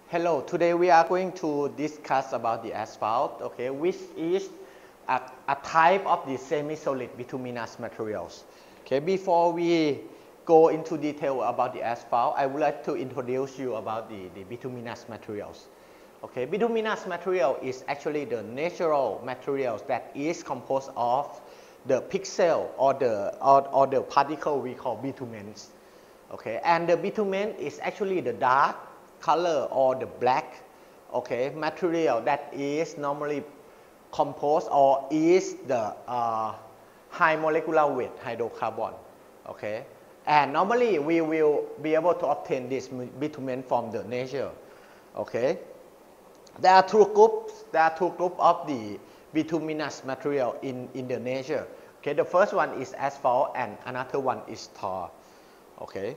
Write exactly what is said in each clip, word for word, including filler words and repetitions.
Hello, today we are going to discuss about the asphalt, okay, which is a, a type of the semi-solid bituminous materials. Okay, before we go into detail about the asphalt, I would like to introduce you about the, the bituminous materials. Okay, bituminous material is actually the natural materials that is composed of the pixel or the, or, or the particle we call bitumens. Okay, and the bitumen is actually the dark color or the black, okay, material that is normally composed or is the uh, high molecular weight hydrocarbon, okay, and normally we will be able to obtain this bitumen from the nature, okay. There are two groups. There are two groups of the bituminous material in in the nature. Okay, the first one is asphalt and another one is tar. Okay.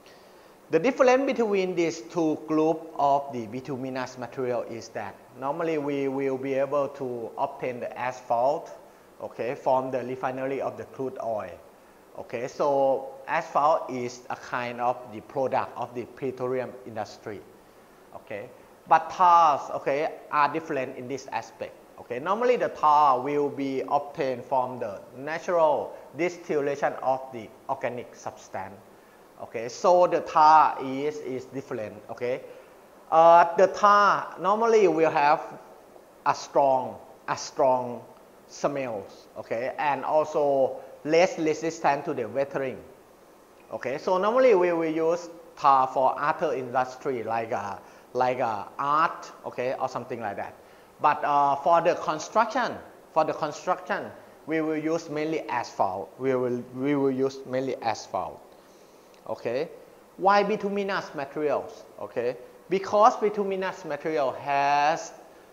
The difference between these two groups of the bituminous material is that normally we will be able to obtain the asphalt, okay, from the refinery of the crude oil. Okay, so asphalt is a kind of the product of the petroleum industry. Okay, but tars, okay, are different in this aspect. Okay, normally the tar will be obtained from the natural distillation of the organic substance. Okay, so the tar is, is different, okay. Uh, the tar normally will have a strong, a strong smells, okay, and also less resistant to the weathering. Okay, so normally we will use tar for other industry like a, like a art, okay, or something like that. But uh, for the construction, for the construction, we will use mainly asphalt. We will, we will use mainly asphalt. Okay, why bituminous materials? Okay, because bituminous material has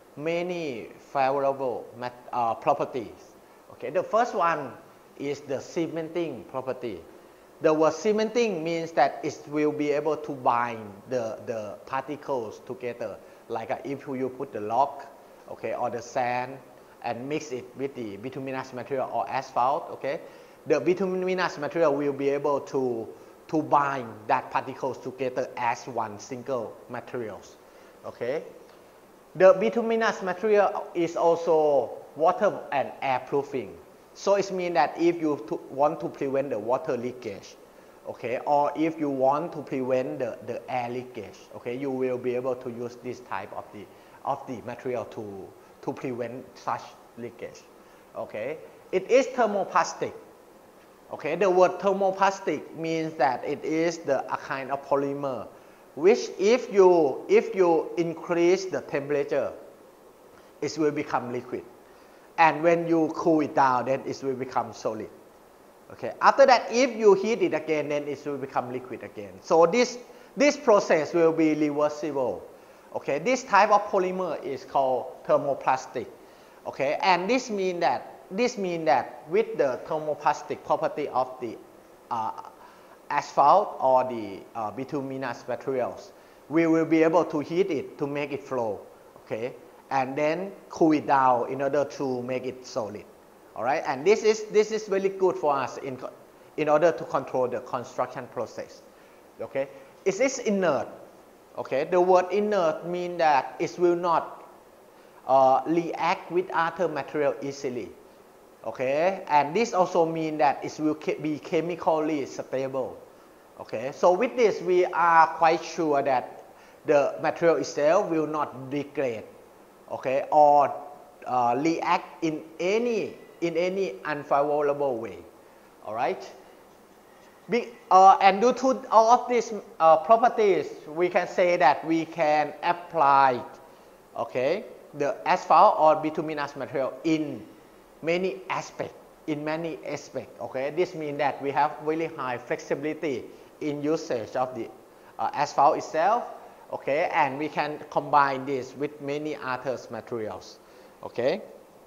many favorable uh, properties. Okay, the first one is the cementing property. The word cementing means that it will be able to bind the, the particles together. Like uh, if you put the rock, okay, or the sand and mix it with the bituminous material or asphalt, okay, the bituminous material will be able to to bind that particles together as one single materials. Okay, the bituminous material is also water and air proofing. So it means that if you to want to prevent the water leakage, okay, or if you want to prevent the, the air leakage, okay, you will be able to use this type of the of the material to to prevent such leakage. Okay, it is thermoplastic. Okay, the word thermoplastic means that it is the a kind of polymer, which if you if you increase the temperature, it will become liquid, and when you cool it down, then it will become solid. Okay, after that, if you heat it again, then it will become liquid again. So this this process will be reversible. Okay, this type of polymer is called thermoplastic. Okay, and this means that. This means that with the thermoplastic property of the uh, asphalt or the uh, bituminous materials, we will be able to heat it to make it flow, okay, and then cool it down in order to make it solid. All right, and this is this is very good for us in in order to control the construction process. Okay, it is inert. Okay, the word inert means that it will not uh, react with other material easily. Okay, and this also means that it will be chemically stable. Okay, so with this we are quite sure that the material itself will not degrade, okay, or uh, react in any in any unfavorable way. All right. Be, uh, and due to all of these uh, properties, we can say that we can apply, okay, the asphalt or bituminous material in many aspects, in many aspects, okay. This means that we have really high flexibility in usage of the uh, asphalt itself, okay, and we can combine this with many other materials, okay.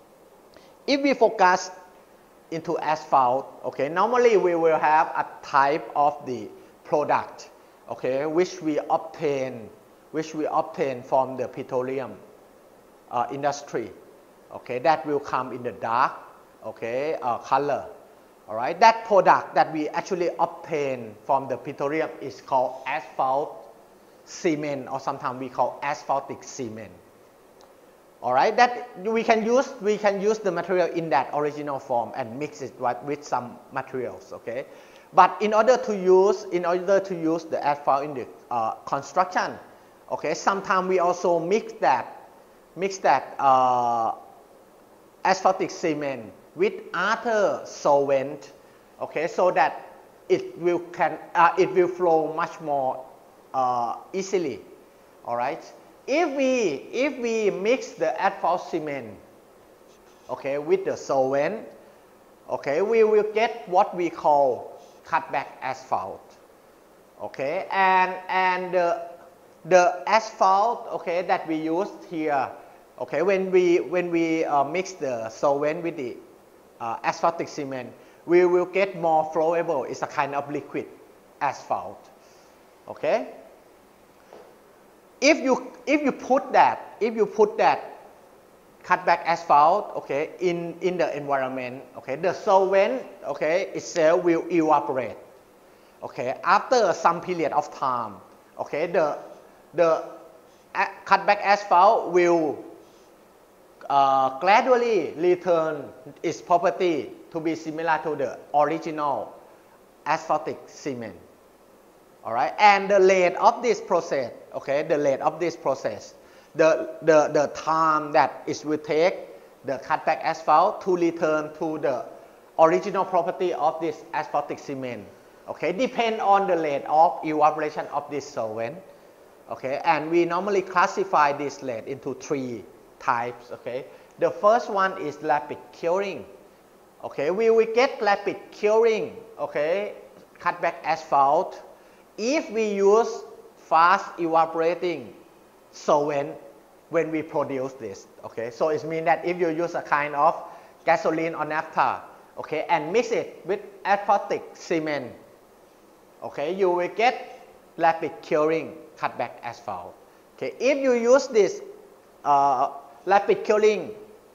If we focus into asphalt, okay, normally we will have a type of the product, okay, which we obtain, which we obtain from the petroleum uh, industry. Okay, that will come in the dark, okay, uh, color. All right, that product that we actually obtain from the petroleum is called asphalt cement, or sometimes we call asphaltic cement. All right, that we can use we can use the material in that original form and mix it with, with some materials. Okay, but in order to use in order to use the asphalt in the uh, construction, okay, sometimes we also mix that mix that uh, asphaltic cement with other solvent, okay, so that it will can uh, it will flow much more uh, easily. All right. If we if we mix the asphalt cement, okay, with the solvent, okay, we will get what we call cutback asphalt. Okay, and and the the asphalt, okay, that we used here, okay, when we when we uh, mix the solvent with the uh, asphaltic cement, we will get more flowable. It's a kind of liquid asphalt. Okay. If you if you put that if you put that cutback asphalt, okay, in in the environment, okay, the solvent, okay, itself will evaporate. Okay, after some period of time, okay, the the cutback asphalt will uh, gradually return its property to be similar to the original asphaltic cement. All right, and the rate of this process, okay, the rate of this process, the, the, the time that it will take the cutback asphalt to return to the original property of this asphaltic cement, okay, depend on the rate of evaporation of this solvent, okay, and we normally classify this rate into three types, okay. The first one is rapid curing, okay, we will get rapid curing, okay, cutback asphalt if we use fast evaporating solvent when we produce this, okay. So it means that if you use a kind of gasoline or naphtha, okay, and mix it with asphaltic cement, okay, you will get rapid curing cutback asphalt. Okay, if you use this uh, rapid curing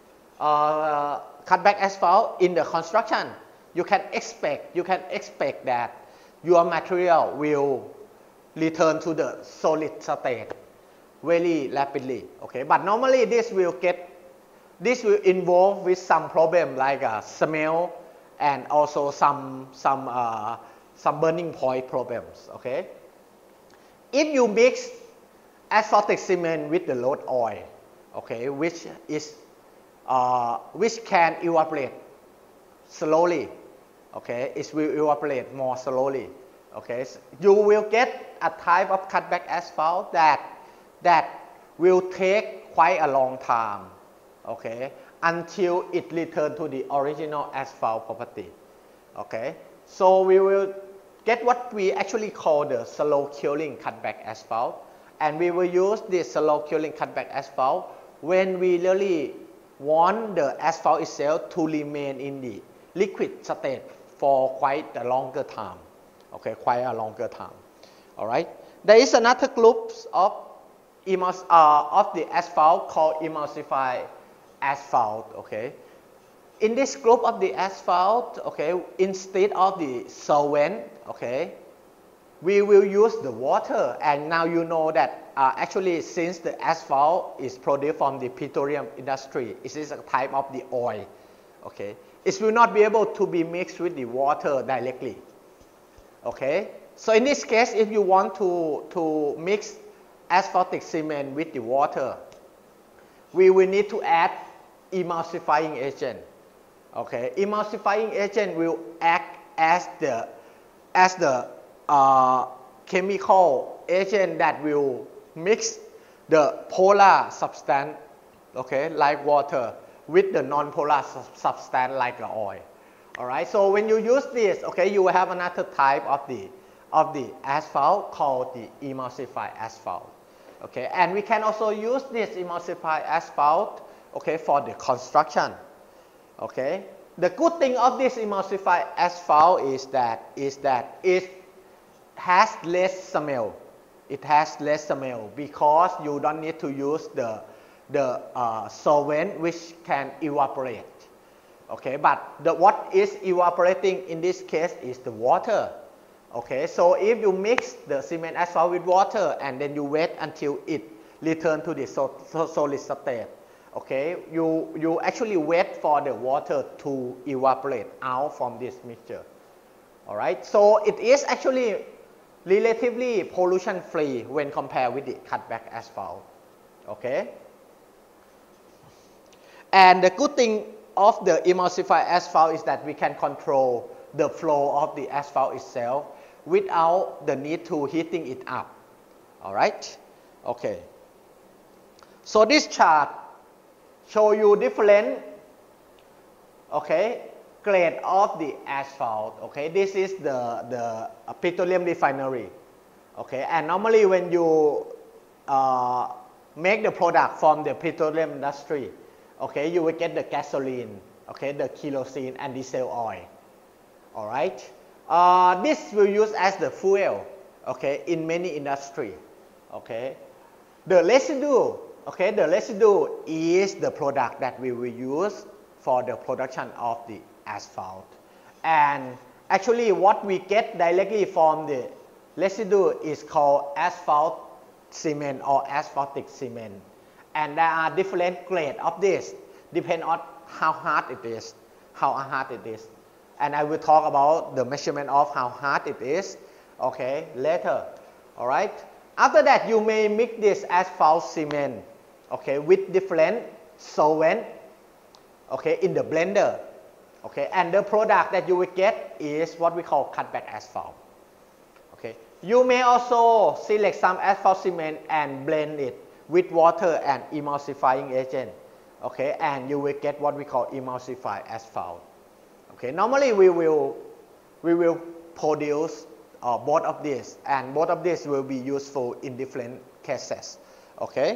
uh, cutback asphalt in the construction, you can expect you can expect that your material will return to the solid state very rapidly. Okay, but normally this will get this will involve with some problem like a smell and also some some uh, some burning point problems. Okay, if you mix asphaltic cement with the road oil, okay, which is uh, which can evaporate slowly, okay, it will evaporate more slowly. Okay, so you will get a type of cutback asphalt that that will take quite a long time, okay, until it returns to the original asphalt property. Okay, so we will get what we actually call the slow curing cutback asphalt, and we will use this slow curing cutback asphalt when we really want the asphalt itself to remain in the liquid state for quite a longer time. Okay, quite a longer time. All right. There is another group of emuls uh, of the asphalt called emulsified asphalt. Okay. In this group of the asphalt, okay, instead of the solvent, okay, we will use the water. And now you know that uh, actually, since the asphalt is produced from the petroleum industry, it is a type of the oil. Okay, it will not be able to be mixed with the water directly. Okay, so in this case, if you want to, to mix asphaltic cement with the water, we will need to add emulsifying agent. Okay, emulsifying agent will act as the as the uh, chemical agent that will mix the polar substance, okay, like water, with the non-polar substance like the oil. All right, so when you use this, okay, you will have another type of the of the asphalt called the emulsified asphalt. Okay, and we can also use this emulsified asphalt, okay, for the construction. Okay, the good thing of this emulsified asphalt is that is that it has less smell. It has less smell because you don't need to use the the uh, solvent which can evaporate. Okay, but the, what is evaporating in this case is the water. Okay, so if you mix the cement asphalt with water and then you wait until it return to the so, so solid state, okay, you, you actually wait for the water to evaporate out from this mixture. All right, so it is actually relatively pollution free when compared with the cutback asphalt. Okay, and the good thing of the emulsified asphalt is that we can control the flow of the asphalt itself without the need to heating it up. All right, okay. So this chart show you different, okay, grade of the asphalt. Okay, this is the the uh, petroleum refinery. Okay, and normally when you uh, make the product from the petroleum industry, okay, you will get the gasoline, okay, the kerosene and diesel oil. All right, uh, this will use as the fuel, okay, in many industry. Okay, the residue, okay, the residue is the product that we will use for the production of the asphalt. And actually what we get directly from the residue is called asphalt cement or asphaltic cement. And there are different grades of this, depending on how hard it is, how hard it is. And I will talk about the measurement of how hard it is, okay, later. All right. After that, you may mix this asphalt cement, okay, with different solvent, okay, in the blender, okay, and the product that you will get is what we call cutback asphalt. Okay, you may also select some asphalt cement and blend it with water and emulsifying agent, okay, and you will get what we call emulsified asphalt. Okay, normally we will we will produce uh, both of these, and both of these will be useful in different cases. Okay.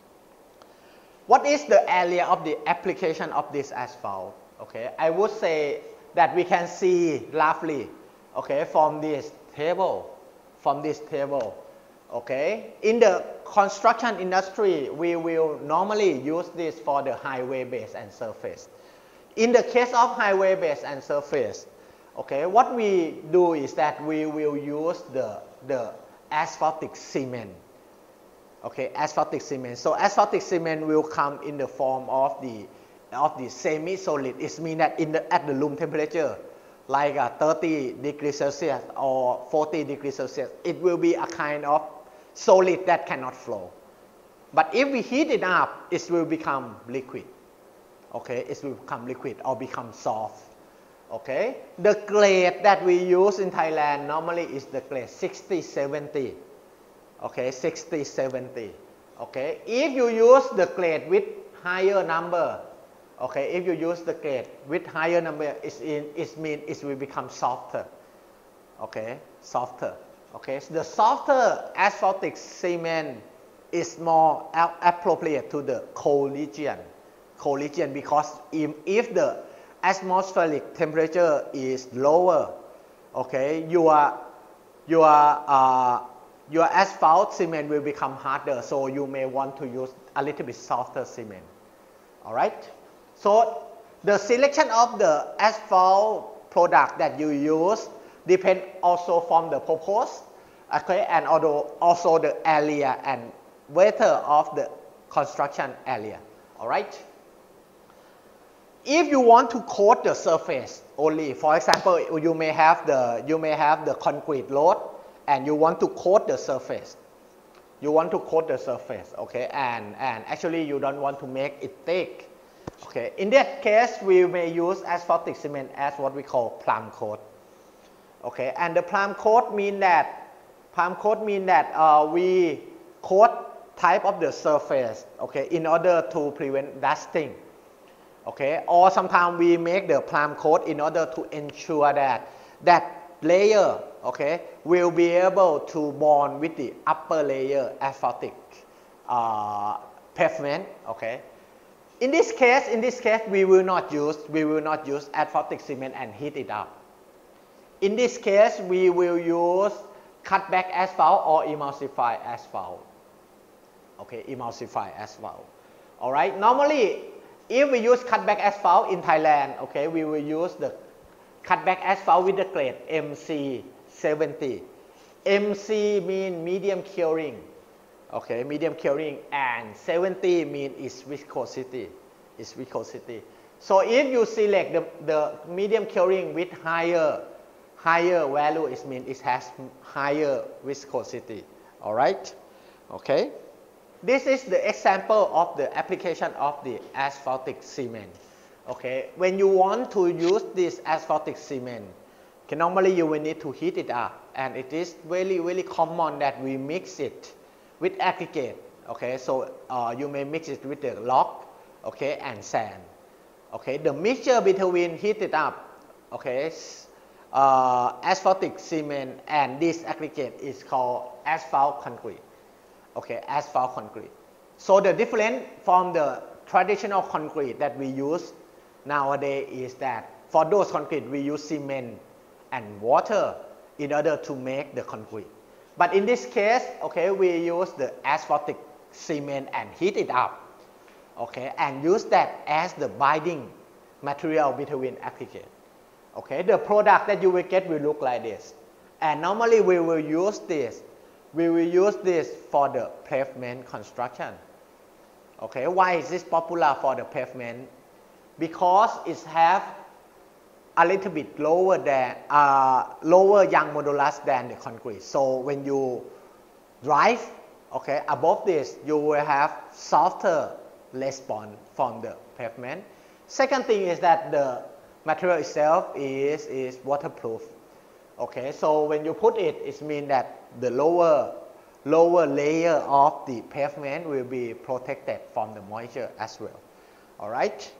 What is the area of the application of this asphalt? Okay, I would say that we can see roughly, okay, from this table, from this table. Okay, in the construction industry, we will normally use this for the highway base and surface. In the case of highway base and surface, okay, what we do is that we will use the, the asphaltic cement. Okay, asphaltic cement. So asphaltic cement will come in the form of the of the semi-solid. It means that in the at the room temperature, like uh, thirty degrees Celsius or forty degrees Celsius, it will be a kind of solid that cannot flow. But if we heat it up, it will become liquid. Okay, it will become liquid or become soft. Okay, the grade that we use in Thailand normally is the grade sixty seventy. Okay, sixty seventy. Okay, if you use the grade with higher number, okay, if you use the grade with higher number, it's in, it means it will become softer. Okay, softer. Okay, so the softer asphaltic cement is more appropriate to the cold region. Cold region because if, if the atmospheric temperature is lower, okay, your your uh, your asphalt cement will become harder, so you may want to use a little bit softer cement. All right. So the selection of the asphalt product that you use depend also from the purpose, okay, and also also the area and weather of the construction area. All right. If you want to coat the surface only, for example, you may have the you may have the concrete load, and you want to coat the surface. You want to coat the surface, okay, and and actually you don't want to make it thick. Okay, in that case, we may use asphaltic cement as what we call plum coat. Okay, and the plum coat mean that plum coat mean that uh, we coat type of the surface, okay, in order to prevent dusting. Okay, or sometimes we make the plum coat in order to ensure that that layer, okay, will be able to bond with the upper layer asphaltic uh, pavement. Okay. In this case, in this case, we will not use we will not use asphaltic cement and heat it up. In this case, we will use cutback asphalt or emulsified asphalt. Okay, emulsified asphalt. All right. Normally, if we use cutback asphalt in Thailand, okay, we will use the cutback asphalt with the grade M C seventy. M C mean medium curing, okay, medium curing, and seventy mean is viscosity, is viscosity. So if you select the, the medium curing with higher, higher value, it means it has higher viscosity, all right, okay. This is the example of the application of the asphaltic cement, okay. When you want to use this asphaltic cement, okay, normally you will need to heat it up, and it is very, very common that we mix it with aggregate, okay. So uh, you may mix it with the rock, okay, and sand, okay. The mixture between heated up, okay, uh, asphaltic cement and this aggregate is called asphalt concrete, okay, asphalt concrete. So the difference from the traditional concrete that we use nowadays is that for those concrete we use cement and water in order to make the concrete. But in this case, okay, we use the asphaltic cement and heat it up, okay, and use that as the binding material between aggregate. Okay, the product that you will get will look like this. And normally we will use this, we will use this for the pavement construction. Okay, why is this popular for the pavement? Because it have a little bit lower than uh, lower young modulus than the concrete. So when you drive, okay, above this, you will have softer response from the pavement. Second thing is that the material itself is is waterproof. Okay, so when you put it, it means that the lower lower layer of the pavement will be protected from the moisture as well. All right.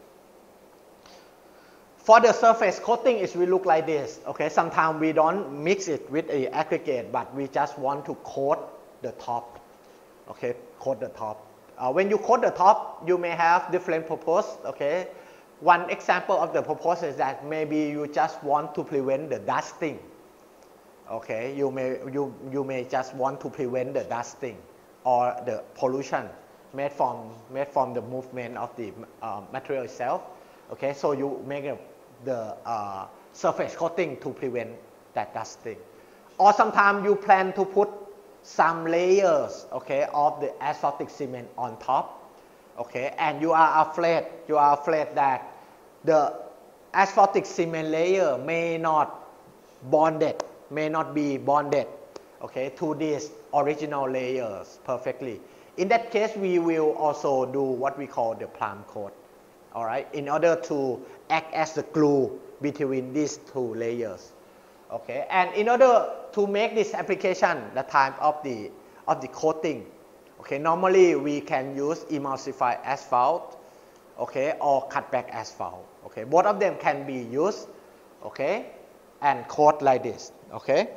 For the surface coating, it will look like this. Okay, sometimes we don't mix it with a aggregate, but we just want to coat the top. Okay, coat the top. Uh, when you coat the top, you may have different purpose. Okay, one example of the purpose is that maybe you just want to prevent the dusting. Okay, you may you you may just want to prevent the dusting or the pollution made from made from the movement of the uh, material itself. Okay, so you make a, the uh, surface coating to prevent that dusting. Or sometimes you plan to put some layers, okay, of the asphaltic cement on top, okay, and you are afraid, you are afraid that the asphaltic cement layer may not bonded, may not be bonded, okay, to these original layers perfectly. In that case, we will also do what we call the prime coat. All right, in order to act as the glue between these two layers, okay, and in order to make this application, the type of the of the coating, okay, normally we can use emulsified asphalt, okay, or cutback asphalt, okay, both of them can be used, okay, and coat like this, okay.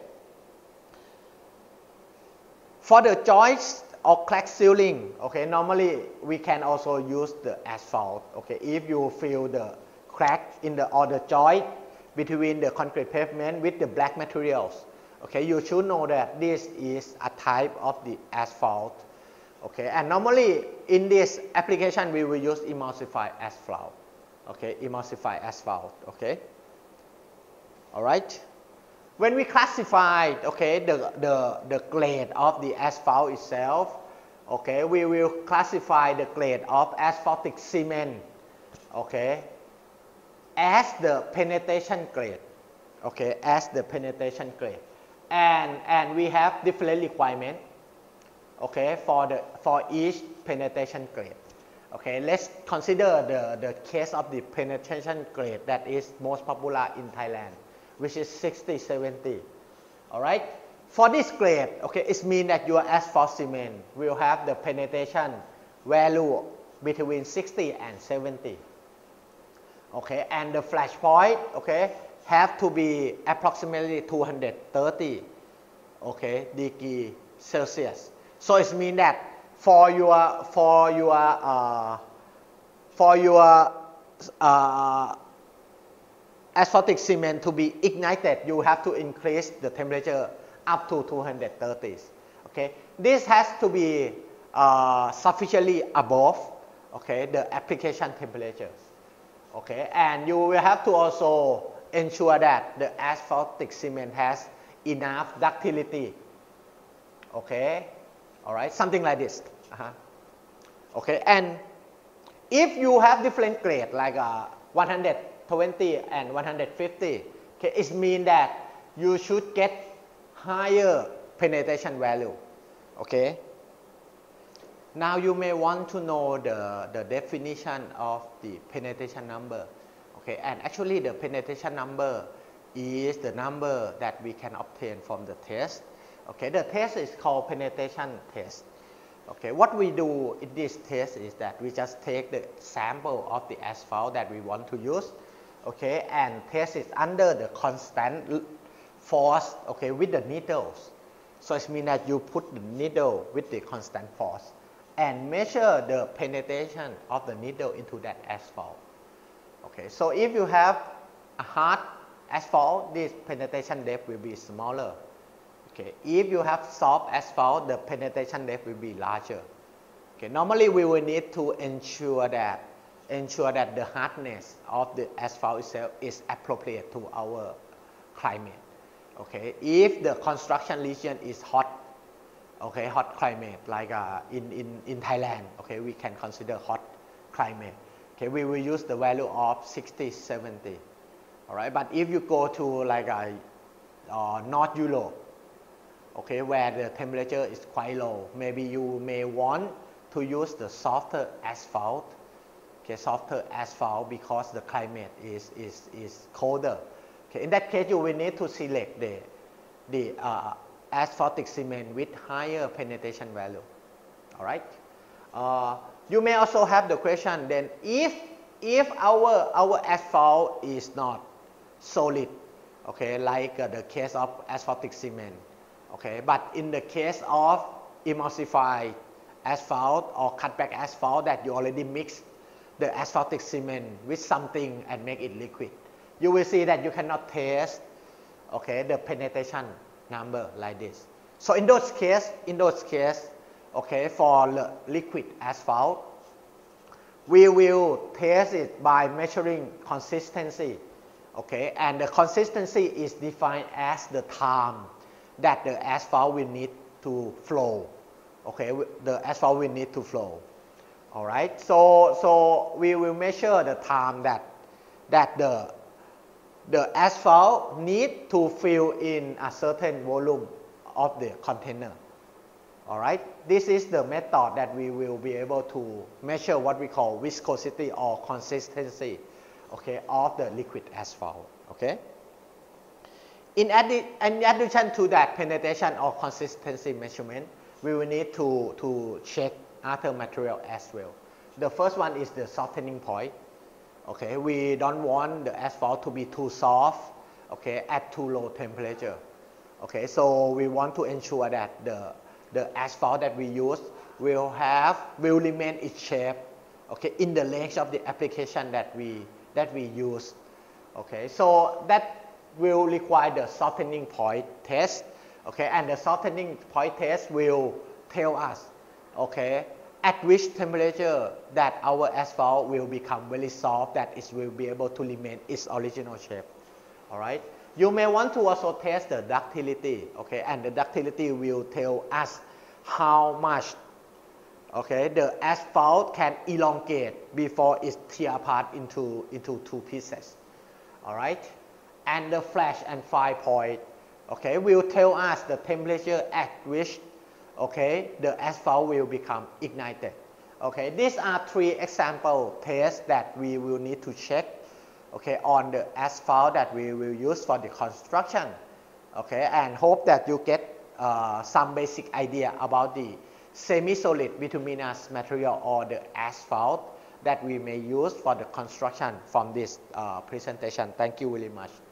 For the joints or crack sealing, okay, normally we can also use the asphalt, okay, if you feel the crack in the or the joint between the concrete pavement with the black materials, okay, you should know that this is a type of the asphalt, okay, and normally in this application we will use emulsified asphalt, okay, emulsified asphalt, okay, all right. When we classify, okay, the, the, the grade of the asphalt itself, okay, we will classify the grade of asphaltic cement, okay, as the penetration grade, okay, as the penetration grade, and and we have different requirement, okay, for the for each penetration grade, okay. Let's consider the the case of the penetration grade that is most popular in Thailand, which is sixty seventy. All right, for this grade, okay, it means that your asphalt cement will have the penetration value between sixty and seventy, okay, and the flash point, okay, have to be approximately two hundred thirty, okay, degree Celsius. So it means that for your for your uh, for your uh, asphaltic cement to be ignited, you have to increase the temperature up to two hundred thirty. Okay, this has to be uh, sufficiently above, okay, the application temperatures. Okay, and you will have to also ensure that the asphaltic cement has enough ductility. Okay, all right, something like this. Uh-huh. Okay, and if you have different grade like uh, one hundred twenty and one hundred fifty, okay, it means that you should get higher penetration value. Okay. Now you may want to know the, the definition of the penetration number. Okay, and actually the penetration number is the number that we can obtain from the test. Okay, the test is called penetration test. Okay, what we do in this test is that we just take the sample of the asphalt that we want to use, okay, and test it under the constant force, okay, with the needles. So it means that you put the needle with the constant force and measure the penetration of the needle into that asphalt. Okay, so if you have a hard asphalt, this penetration depth will be smaller. Okay, if you have soft asphalt, the penetration depth will be larger. Okay, normally we will need to ensure that ensure that the hardness of the asphalt itself is appropriate to our climate. Okay, if the construction region is hot, okay, hot climate like uh, in, in, in Thailand, okay, we can consider hot climate. Okay, we will use the value of sixty, seventy. All right, but if you go to like a, uh, North Europe, okay, where the temperature is quite low, maybe you may want to use the softer asphalt, okay, softer asphalt because the climate is, is, is colder. Okay, in that case, you will need to select the, the uh, asphaltic cement with higher penetration value. All right. Uh, you may also have the question then if if our our asphalt is not solid, okay, like uh, the case of asphaltic cement, okay, but in the case of emulsified asphalt or cutback asphalt that you already mix the asphaltic cement with something and make it liquid, you will see that you cannot test, okay, the penetration number like this. So in those cases, in those cases, okay, for the liquid asphalt, we will test it by measuring consistency, okay, and the consistency is defined as the time that the asphalt will need to flow, okay, the asphalt will need to flow. All right, so so we will measure the time that that the the asphalt need to fill in a certain volume of the container. All right, this is the method that we will be able to measure what we call viscosity or consistency, okay, of the liquid asphalt. Okay. In, addi in addition to that penetration or consistency measurement, we will need to to check other material as well. The first one is the softening point. Okay, we don't want the asphalt to be too soft, okay, at too low temperature. Okay, so we want to ensure that the the asphalt that we use will have will remain its shape, okay, in the range of the application that we that we use. Okay, so that will require the softening point test. Okay, and the softening point test will tell us, okay, at which temperature that our asphalt will become very soft, that it will be able to remain its original shape. All right. You may want to also test the ductility, okay, and the ductility will tell us how much, okay, the asphalt can elongate before it tear apart into into two pieces. All right, and the flash and fire point, okay, will tell us the temperature at which, okay, the asphalt will become ignited. Okay, these are three example tests that we will need to check, okay, on the asphalt that we will use for the construction. Okay, and hope that you get uh, some basic idea about the semi-solid bituminous material or the asphalt that we may use for the construction from this uh, presentation. Thank you very much.